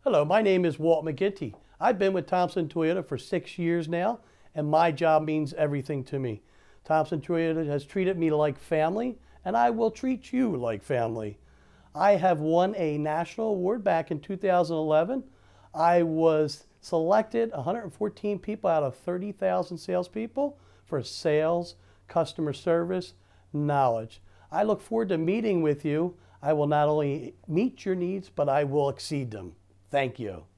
Hello, my name is Walt McGinty. I've been with Thompson Toyota for 6 years now, and my job means everything to me. Thompson Toyota has treated me like family, and I will treat you like family. I have won a national award back in 2011. I was selected 114 people out of 30,000 salespeople for sales, customer service, knowledge. I look forward to meeting with you. I will not only meet your needs, but I will exceed them. Thank you.